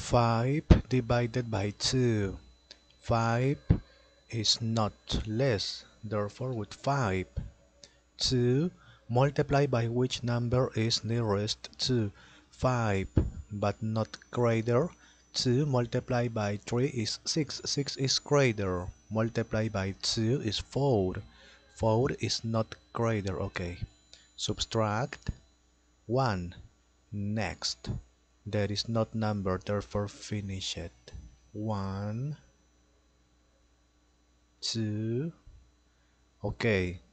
5 divided by 2. 5 is not less, therefore with 5. 2 multiplied by which number is nearest to 5 but not greater. 2 multiplied by 3 is 6. 6 is greater. Multiplied by 2 is 4. 4 is not greater. Okay. Subtract 1. Next. That is not number, therefore finish it. 1, 2. Okay.